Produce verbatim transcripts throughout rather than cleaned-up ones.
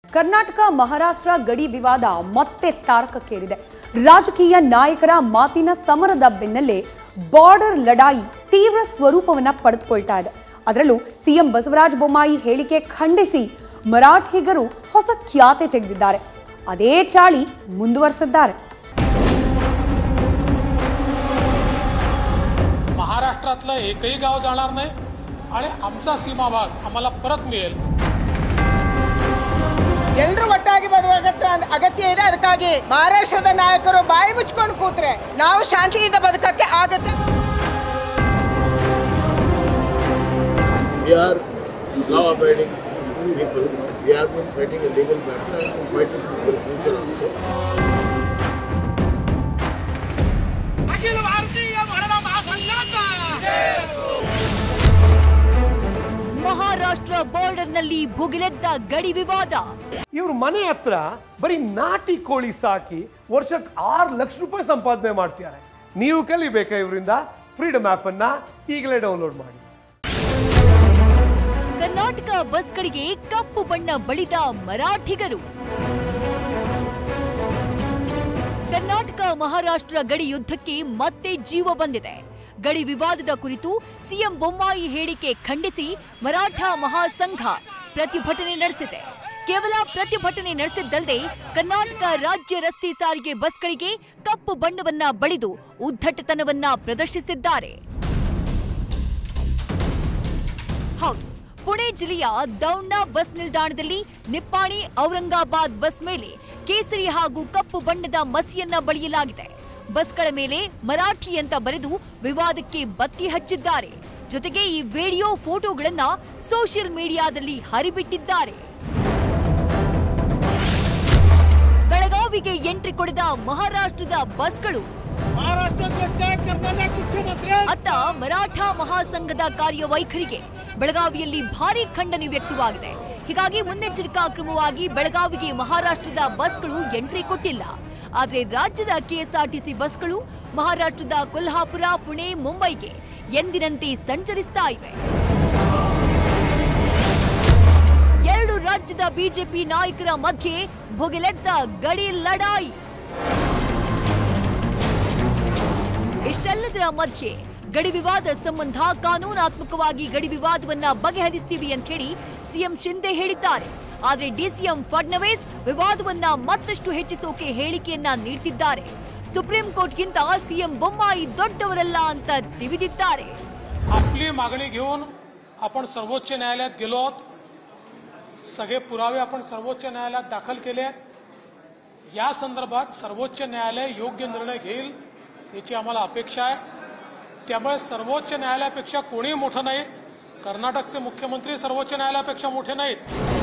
ಕರ್ನಾಟಕ ಮಹಾರಾಷ್ಟ್ರ ಗಡಿ ವಿವಾದ ಮತ್ತೆ ತಾರಕಕ್ಕೇರಿದೆ. ರಾಜಕೀಯ ನಾಯಕರ ಮಾತಿನ ಸಮರದ ಬೆನ್ನಲ್ಲೇ ಬಾರ್ಡರ್ ಲಡಾಯಿ ತೀವ್ರ ಸ್ವರೂಪವನ್ನ ಪಡೆದುಕೊಳ್ತಾ ಇದೆ. ಅದರಲ್ಲೂ ಸಿಎಂ ಬಸವರಾಜ ಬೊಮ್ಮಾಯಿ ಹೇಳಿಕೆ ಖಂಡಿಸಿ ಮರಾಠಿಗರು ಹೊಸ ಖ್ಯಾತೆ ತೆಗೆದಿದ್ದಾರೆ. ಅದೇ ಚಾಳಿ ಮುಂದುವರೆಸಿದ್ದಾರೆ. महाराष्ट्रातलं एकही गाव जाणार नाही आणि आमचा सीमा भाग आम्हाला परत मिळेल. ಎಲ್ಲರೂ ಒಟ್ಟಾಗಿ ಬದುಕುವಂತ ಅಗತ್ಯ ಇದೆ. ಅದಕ್ಕಾಗಿ ಮಹಾರಾಷ್ಟ್ರದ ನಾಯಕರು ಬಾಯಿ ಮುಚ್ಕೊಂಡು ಕೂತ್ರೆ ನಾವು ಶಾಂತಿಯಿಂದ ಬದುಕಕ್ಕೆ ಆಗುತ್ತೆ. We are law abiding people. We have been fighting a legal battle and been fighting for the future also. Akhil Bharatiya महिला महासंघाचा ಮಹಾರಾಷ್ಟ್ರ ಬಾರ್ಡರ್ ನಲ್ಲಿ ಭುಗಿಲೆದ್ದ ಗಡಿ ವಿವಾದ. ಇವ್ರ ಮನೆ ಹತ್ರ ಬರೀ ನಾಟಿ ಕೋಳಿ ಸಾಕಿ ವರ್ಷಕ್ಕೆ ಆರು ಲಕ್ಷ ರೂಪಾಯಿ ಸಂಪಾದನೆ ಮಾಡ್ತಿದ್ದಾರೆ. ನೀವು ಕಲಿಬೇಕಾ ಇವರಿಂದ? ಫ್ರೀಡಮ್ ಆಪ್ ಅನ್ನ ಈಗಲೇ ಡೌನ್ಲೋಡ್ ಮಾಡಿ. ಕರ್ನಾಟಕ ಬಸ್ಗಳಿಗೆ ಕಪ್ಪು ಬಣ್ಣ ಬಳಿದ ಮರಾಠಿಗರು. ಕರ್ನಾಟಕ ಮಹಾರಾಷ್ಟ್ರ ಗಡಿ ಯುದ್ಧಕ್ಕೆ ಮತ್ತೆ ಜೀವ ಬಂದಿದೆ. ಗಡಿ ವಿವಾದದ ಕುರಿತು ಸಿಎಂ ಬೊಮ್ಮಾಯಿ ಹೇಳಿಕೆ ಖಂಡಿಸಿ ಮರಾಠ ಮಹಾಸಂಘ ಪ್ರತಿಭಟನೆ ನಡೆಸಿದೆ. ಕೇವಲ ಪ್ರತಿಭಟನೆ ನಡೆಸಿದ್ದಲ್ಲದೆ ಕರ್ನಾಟಕ ರಾಜ್ಯ ರಸ್ತೆ ಸಾರಿಗೆ ಬಸ್ಗಳಿಗೆ ಕಪ್ಪು ಬಣ್ಣವನ್ನ ಬಳಿದು ಉದ್ದಟತನವನ್ನ ಪ್ರದರ್ಶಿಸಿದ್ದಾರೆ. ಹೌದು, ಪುಣೆ ಜಿಲ್ಲೆಯ ದೌಂಡ್ನ ಬಸ್ ನಿಲ್ದಾಣದಲ್ಲಿ ನಿಪ್ಪಾಣಿ ಔರಂಗಾಬಾದ್ ಬಸ್ ಮೇಲೆ ಕೇಸರಿ ಹಾಗೂ ಕಪ್ಪು ಬಣ್ಣದ ಮಸಿಯನ್ನ ಬಳಿಯಲಾಗಿದೆ. ಬಸ್ಗಳ ಮೇಲೆ ಮರಾಠಿ ಅಂತ ಬರೆದು ವಿವಾದಕ್ಕೆ ಬತ್ತಿ ಹಚ್ಚಿದ್ದಾರೆ. ಜೊತೆಗೆ ಈ ವಿಡಿಯೋ ಫೋಟೋಗಳನ್ನ ಸೋಷಿಯಲ್ ಮೀಡಿಯಾದಲ್ಲಿ ಹರಿಬಿಟ್ಟಿದ್ದಾರೆ. ಬೆಳಗಾವಿಗೆ ಎಂಟ್ರಿ ಕೊಡಿದ ಮಹಾರಾಷ್ಟ್ರದ ಬಸ್ಗಳು. ಅತ್ತ ಮರಾಠ ಮಹಾಸಂಘದ ಕಾರ್ಯವೈಖರಿಗೆ ಬೆಳಗಾವಿಯಲ್ಲಿ ಭಾರೀ ಖಂಡನೆ ವ್ಯಕ್ತವಾಗಿದೆ. ಹೀಗಾಗಿ ಮುನ್ನೆಚ್ಚರಿಕಾ ಕ್ರಮವಾಗಿ ಬೆಳಗಾವಿಗೆ ಮಹಾರಾಷ್ಟ್ರದ ಬಸ್ಗಳು ಎಂಟ್ರಿ ಕೊಟ್ಟಿಲ್ಲ. ಆದರೆ ರಾಜ್ಯದ ಕೆಎಸ್ಆರ್ಟಿಸಿ ಬಸ್ಗಳು ಮಹಾರಾಷ್ಟ್ರದ ಕೊಲ್ಹಾಪುರ, ಪುಣೆ, ಮುಂಬೈಗೆ ಎಂದಿನಂತೆ ಸಂಚರಿಸ್ತಾ ಇವೆ. ಎರಡು ರಾಜ್ಯದ ಬಿಜೆಪಿ ನಾಯಕರ ಮಧ್ಯೆ ಭುಗಿಲೆದ್ದ ಗಡಿ ಲಡಾಯಿ. ಇಷ್ಟೆಲ್ಲದರ ಮಧ್ಯೆ ಗಡಿ ವಿವಾದ ಸಂಬಂಧ ಕಾನೂನಾತ್ಮಕವಾಗಿ ಗಡಿ ವಿವಾದವನ್ನ ಬಗೆಹರಿಸ್ತೀವಿ ಅಂತ ಹೇಳಿ ಸಿಎಂ ಶಿಂದೆ ಹೇಳಿದ್ದಾರೆ. ಆದರೆ ಡಿಸಿಎಂ ಫಡ್ನವೀಸ್ ವಿವಾದವನ್ನ ಮತ್ತಷ್ಟು ಹೆಚ್ಚಿಸೋಕೆ ಹೇಳಿಕೆಯನ್ನ ನೀಡುತ್ತಿದ್ದಾರೆ. ಸುಪ್ರೀಂ ಕೋರ್ಟ್ಗಿಂತ ಸಿಎಂ ಬೊಮ್ಮಾಯಿ ದೊಡ್ಡವರಲ್ಲ ಅಂತ ತಿವಿದಿದ್ದಾರೆ. आपली मागणी घेऊन आपण सर्वोच्च न्यायालयात गेलो आहोत. सगळे पुरावे आपण सर्वोच्च न्यायालयात दाखल केले आहेत. या संदर्भात सर्वोच्च न्यायालय योग्य निर्णय घेईल याची आम्हाला अपेक्षा आहे. त्यामुळे सर्वोच्च न्यायालयापेक्षा कोणी मोठं नाही. कर्नाटकचे मुख्यमंत्री सर्वोच्च न्यायालयापेक्षा मोठे नाहीत.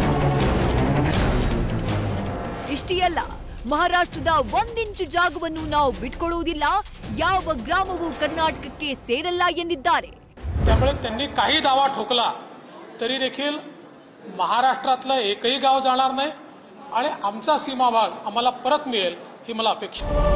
ಇಷ್ಟೇ ಅಲ್ಲ, ಮಹಾರಾಷ್ಟ್ರದ ಒಂದಿಂಚು ಜಾಗವನ್ನು ನಾವು ಬಿಟ್ಕೊಡುವುದಿಲ್ಲ, ಯಾವ ಗ್ರಾಮವೂ ಕರ್ನಾಟಕಕ್ಕೆ ಸೇರಲ್ಲ ಎಂದಿದ್ದಾರೆ. त्यामुळे त्यांनी काही दावा ठोकला तरी देखील महाराष्ट्रातलं एकही गाव जाणार नाही आणि आमचा सीमा भाग आम्हाला परत मिळेल ही मला अपेक्षा आहे.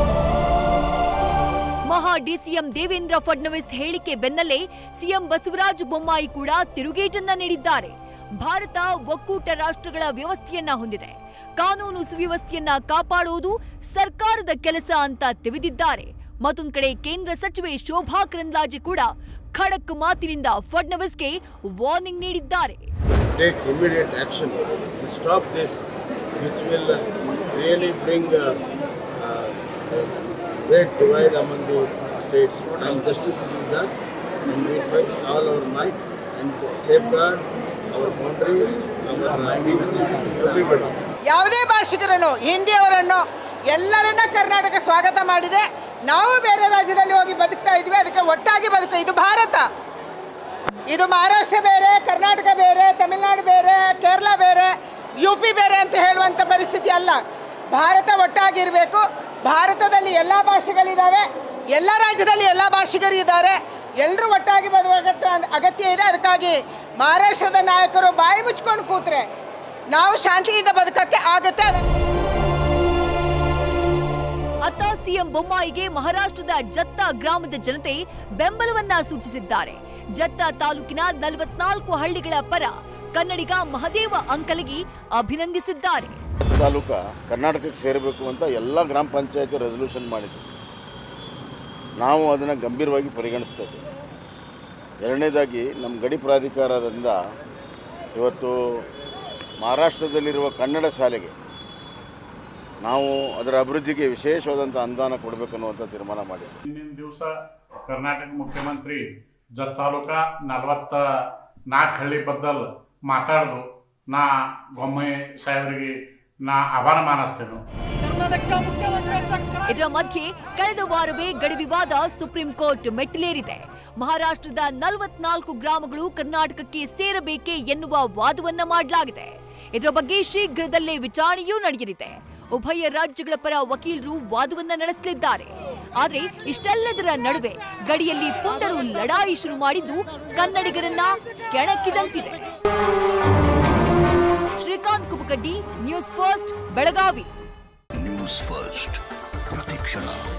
ಮಹಾ ಡಿಸಿಎಂ ದೇವೇಂದ್ರ ಫಡ್ನವೀಸ್ ಹೇಳಿಕೆ ಬೆನ್ನಲ್ಲೇ ಸಿಎಂ ಬಸವರಾಜ ಬೊಮ್ಮಾಯಿ ಕೂಡ ತಿರುಗೇಟನ್ನ ನೀಡಿದ್ದಾರೆ. ಭಾರತ ಒಕ್ಕೂಟ ರಾಷ್ಟ್ರಗಳ ವ್ಯವಸ್ಥೆಯನ್ನ ಹೊಂದಿದೆ. ಕಾನೂನು ಸುವ್ಯವಸ್ಥೆಯನ್ನ ಕಾಪಾಡುವುದು ಸರ್ಕಾರದ ಕೆಲಸ ಅಂತ ತಿಳಿದಿದ್ದಾರೆ. ಮತ್ತೊಂದು ಕಡೆ ಕೇಂದ್ರ ಸಚಿವೆ ಶೋಭಾ ಕರಂದ್ಲಾಜೆ ಕೂಡ ಖಡಕ್ ಮಾತಿನಿಂದ ಫಡ್ನವೀಸ್ಗೆ ವಾರ್ನಿಂಗ್ ನೀಡಿದ್ದಾರೆ. Take immediate action to stop this, which will really bring a, a great divide among the states. And justice is with us, and we fight all our might and safeguard our boundaries, our everybody. ಯಾವುದೇ ಭಾಷಿಕರನ್ನು, ಹಿಂದಿಯವರನ್ನು ಎಲ್ಲರನ್ನ ಕರ್ನಾಟಕ ಸ್ವಾಗತ ಮಾಡಿದೆ. ನಾವು ಬೇರೆ ರಾಜ್ಯದಲ್ಲಿ ಹೋಗಿ ಬದುಕ್ತಾ ಇದ್ವಿ, ಅದಕ್ಕೆ ಒಟ್ಟಾಗಿ ಬದುಕು. ಇದು ಭಾರತ. ಇದು ಮಹಾರಾಷ್ಟ್ರ ಬೇರೆ, ಕರ್ನಾಟಕ ಬೇರೆ, ತಮಿಳುನಾಡು ಬೇರೆ, ಕೇರಳ ಬೇರೆ, ಯು ಪಿ ಬೇರೆ ಅಂತ ಹೇಳುವಂಥ ಪರಿಸ್ಥಿತಿ ಅಲ್ಲ. ಭಾರತ ಒಟ್ಟಾಗಿರಬೇಕು. ಭಾರತದಲ್ಲಿ ಎಲ್ಲ ಭಾಷೆಗಳಿದ್ದಾವೆ, ಎಲ್ಲ ರಾಜ್ಯದಲ್ಲಿ ಎಲ್ಲ ಭಾಷಿಗರಿದ್ದಾರೆ. ಎಲ್ಲರೂ ಒಟ್ಟಾಗಿ ಬದುಕುವಂತ ಅಗತ್ಯ ಇದೆ. ಅದಕ್ಕಾಗಿ ಮಹಾರಾಷ್ಟ್ರದ ನಾಯಕರು ಬಾಯಿ ಮುಚ್ಕೊಂಡು ಕೂತ್ರೆ ನಾವು ಶಾಂತಿಯಿಂದ ಬದುಕಕ್ಕೆ ಆಗುತ್ತೆ. ಅತ್ತ ಸಿಎಂ ಬೊಮ್ಮಾಯಿಗೆ ಮಹಾರಾಷ್ಟ್ರದ ಜತ್ತ ಗ್ರಾಮದ ಜನತೆ ಬೆಂಬಲವನ್ನ ಸೂಚಿಸಿದ್ದಾರೆ. ಜತ್ತ ತಾಲೂಕಿನ ನಲವತ್ನಾಲ್ಕು ಹಳ್ಳಿಗಳ ಪರ ಕನ್ನಡಿಗ ಮಹದೇವ ಅಂಕಲಗಿ ಅಭಿನಂದಿಸಿದ್ದಾರೆ. ತಾಲೂಕ ಕರ್ನಾಟಕಕ್ಕೆ ಸೇರಬೇಕು ಅಂತ ಎಲ್ಲ ಗ್ರಾಮ ಪಂಚಾಯತಿ ರೆಸಲ್ಯೂಷನ್ ಮಾಡಿದ್ರು. ನಾವು ಅದನ್ನು ಗಂಭೀರವಾಗಿ ಪರಿಗಣಿಸ್ತಾ ಇದ್ದೀವಿ. ಎರಡನೇದಾಗಿ ನಮ್ಮ ಗಡಿ ಪ್ರಾಧಿಕಾರದಿಂದ ಇವತ್ತು ಮಹಾರಾಷ್ಟ್ರದಲ್ಲಿರುವ ಕನ್ನಡ ಶಾಲೆಗೆ ನಾವು ಅದರ ಅಭಿವೃದ್ಧಿಗೆ ವಿಶೇಷವಾದಂಥ ಅನುದಾನ ಕೊಡಬೇಕನ್ನುವಂಥ ತೀರ್ಮಾನ ಮಾಡಿದ್ವಿ. ಹಿಂದಿನ ದಿವಸ ಕರ್ನಾಟಕ ಮುಖ್ಯಮಂತ್ರಿ ಜತ್ ತಾಲೂಕ ನಲವತ್ತ ನಾಲ್ಕು ಹಳ್ಳಿ ಬದ್ದಲ್ ಮಾತಾಡ್ದು ನಾ ಗೊಮ್ಮೆ ಸಾಹೇಬರಿಗೆ ನಾ ಆಭಾರ ಮಾನಿಸ್ತೇನೆ. ಇದರ ಮಧ್ಯೆ ಕಳೆದ ವಾರವೇ ಗಡಿ ವಿವಾದ ಸುಪ್ರೀಂ ಕೋರ್ಟ್ ಮೆಟ್ಟಿಲೇರಿದೆ. ಮಹಾರಾಷ್ಟ್ರದ ನಲವತ್ನಾಲ್ಕು ಗ್ರಾಮಗಳು ಕರ್ನಾಟಕಕ್ಕೆ ಸೇರಬೇಕೆ ಎನ್ನುವ ವಾದವನ್ನ ಮಾಡಲಾಗಿದೆ. ಇದರ ಬಗ್ಗೆ ಶೀಘ್ರದಲ್ಲೇ ವಿಚಾರಣೆಯೂ ನಡೆಯಲಿದೆ. ಉಭಯ ರಾಜ್ಯಗಳ ಪರ ವಕೀಲರು ವಾದವನ್ನ ನಡೆಸಲಿದ್ದಾರೆ. ಆದರೆ ಇಷ್ಟೆಲ್ಲದರ ನಡುವೆ ಗಡಿಯಲ್ಲಿ ಪುಂಡರು ಲಡಾಯಿ ಶುರು ಮಾಡಿದ್ದು ಕನ್ನಡಿಗರನ್ನ ಕೆಣಕಿದಂತಿದೆ. Shrikant Kupakaddi, news first, Belagavi. News first ಪ್ರತಿಕ್ಷಣ.